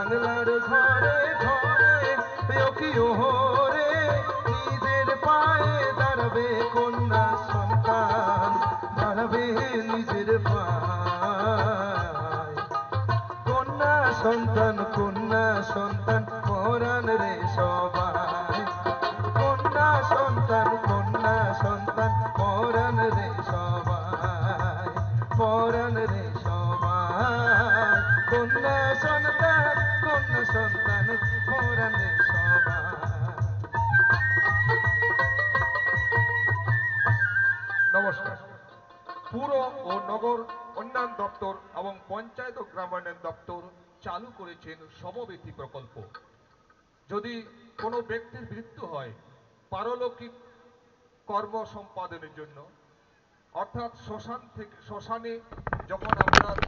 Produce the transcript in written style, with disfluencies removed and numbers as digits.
বাংলার ঘরে ঘরে কি ওরে নিজের পায়ে দাঁড়াবে কন্যা সন্তান, দাঁড়াবে নিজের পায়ে। কন্যা সন্তান কন্যা সন্তান পরাণ রে সবাই, কন্যা সন্তান পরাণ রে সবাই, পরাণ রে সবাই। কন্যা সন্তান পরাণ রে সবাই। নমস্কার। পুর ও নগর উন্নয়ন দপ্তর এবং পঞ্চায়েত ও গ্রামোন্নয়ন দপ্তর চালু করেছেন সমবেতী প্রকল্প। যদি কোনো ব্যক্তির মৃত্যু হয় পারলৌকিক কর্ম সম্পাদনের জন্য, অর্থাৎ শ্মশানে যখন আপনার